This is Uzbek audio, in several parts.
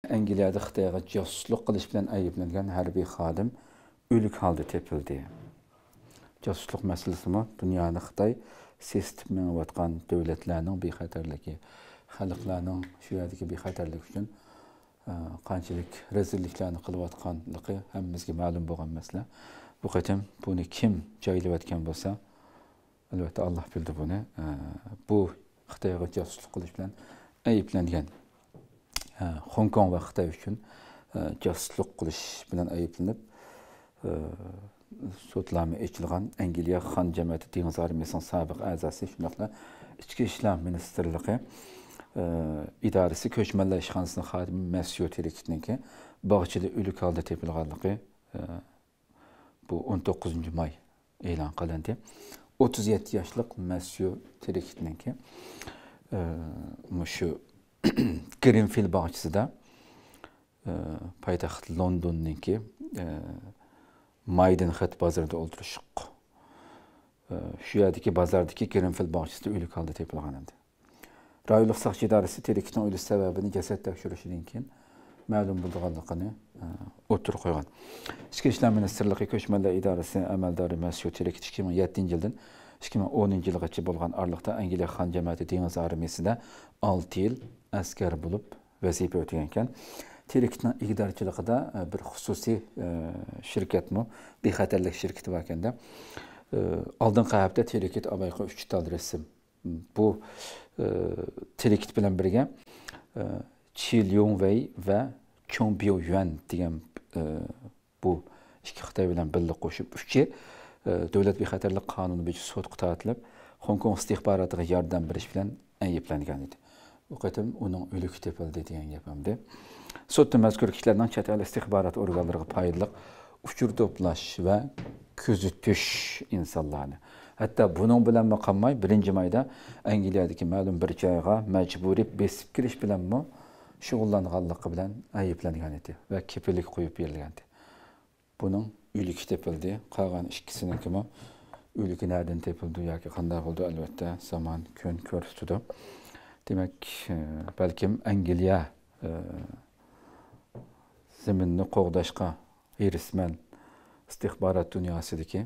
Angliyada Xitoyga josusluq qilish bilan ayblangan harbiy xodim o'lik holda tepildi. Josusluq masalasimi dunyoni Xitoy sesitib menayotgan davlatlarning bexatarligi, xalqlarning shu yerdagi bexatarligi uchun qanchalik rezilliklarni qilayotganligi hammamizga ma'lum bo'lgan masala. Bu qatam buni kim joylayotgan bo'lsa, albatta Alloh bildi buni. Bu Xitoyga josusluq qilish bilan ayblangan Hong Kong va Xitoy uchun josusluq qilish bilan ayblanib sudlarga echilgan Angliya Xon jamiyati dengiz armiyasining sobiq a'zosi shundoqla Ichki ishlar ministrligi idorasi ko'chmanlar ishxonasining xodimi Masyu Terikitniki bog'chada o'lik holda tepilganligi bu 19 may e'lon qilindi. 37 yoshlik Masyu Terikitniki shu Greenfield bog'chisida poytaxt Londonniki Maidenhead bozorida o'ltirishib shu yerdagi bozordagi Greenfield bog'chisida o'lik holda tepilgan edi. Rayonlik saqchi idorasi Terikitning o'lish sababini jasad tekshirishidan keyin ma'lum bo'lganligini o'tirib qo'ygan. Ichki ishlar ministrligi ko'chmanlar idorasi amaldori Masyu Terikit 2007-yildan 2010-yilgacha bo'lgan oralikda Angliya Xon jamiyati dengiz armiyasida 6 yil askar bo'lib vazifa o'tagan ekan. Terikitning igdorchiligida bir xususiy shirkatmi, bexatarlik shirkati bor ekanda. Oldingi hafta Terikit abayqa 3 tal rasm. Bu Terikit bilan birga Chi Liongwei va Chong Biu-yuan degan bu ikki Xitoy bilan birga qo'shib 3 davlat bexatarlik qonuni bo'yicha sudga tortilib, Hong Kong istixborotiga yordam berish bilan ayblangan edi. Bu qatam uning o'ligi tepildi degan gap hamda. Sudda mazkur kishilarning chet el istixborot organlariga foydali uchur to'plash va kuzatish insonlarni. Hatto buning bilan qolmay 1-mayda Angliyadagi ma'lum bir joyga majburiy besib kirish bilanmi shug'ullanganligi bilan ayblangan edi va kepillik qo'yib berilgan edi. Buning o'ligi tepildi. Qolgan ikkisinikimi o'ligi nereden tepildi yoki qanday bo'ldi albatta zamon kun ko'rsatadi. Demak, balkim Angliya zaminni qo'g'dashga erisman istixborot dunyosidagi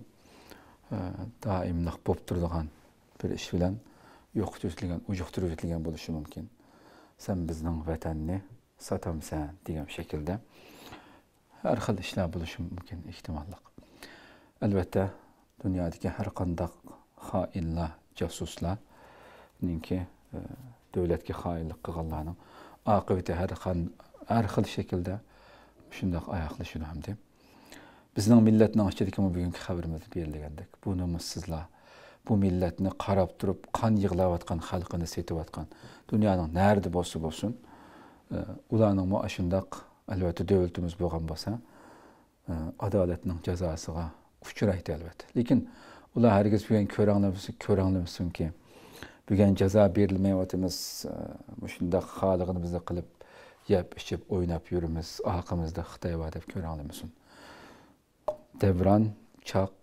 doimliq bo'lib turadigan bir ish bilan yo'qotilgan, ujuqtirilgan bo'lishi mumkin. Sen bizning vatanni sotamsan degan shaklda har xil ishlar bo'lishi mumkin ehtimolliq. Albatta dunyodagi har qanday xoinlar, josuslarninki davlatga xoinlik qilganlarning oqibati har xil shaklda shundoq oyoqlashadi hamda. Bizning millatning ichidagi bugungi xabarimiz berilgandek, bu nomussizlar bu millatni qarab turib qon yig'layotgan xalqini setayotgan dunyoning nerede bo'lsa-bo'lsin ularning mo shundoq albatta davlatimiz bo'lgan bo'lsa adolatning jazosiga uchraydi albatta. Lekin ular hargiz bugun ko'ranglamsinki bugun jazo berilmayotimiz shundoq xalqini bizga qilib yeb ichib o'ynab yurimiz oqimizda Xitoy va deb ko'ranglamsin. Devran chaq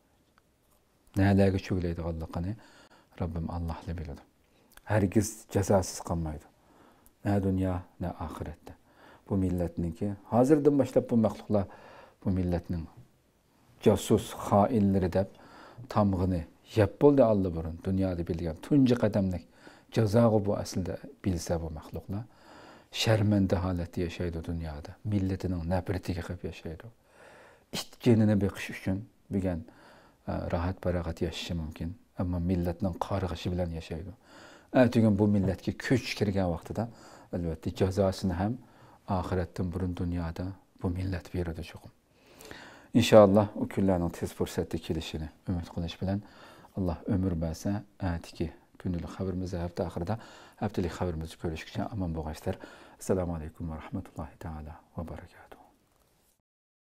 nelarga cho'glaydiganligini Rabbim Allohla biladi. Hargiz jazosiz qolmaydi. Ne dunyo, ne oxiratda. Bu millatniki hozirdan boshlab bu maxluqlar bu millatning josus xoinlari deb tamg'ini yeb bo'ldi allaburun dunyoda bilgan tunji qadamlik jazoga bu aslida bilsa bu maxluqlar sharmanda holatda yashaydi dunyoda. Millatining nafratiga qilib yashaydi. İtkenine beqish uchun bugun rahat parag'at yashashi mumkin, ammo millatning qarg'ishi bilan yashaydi. Ertaga bu millatga kuch kirgan vaqtida albatta jazosini ham oxiratdan burun dunyoda bu millat beradi cho'qim. İnşallah o kunlarning tez fursatda kelishini umid qilish bilan Alloh umr bersa, atiki kunlik xabarimizni hafta oxirida haftalik xabarimizni ko'rishguncha omon bo'linglar. Assalomu alaykum va rahmatullohi taala va barakatuh.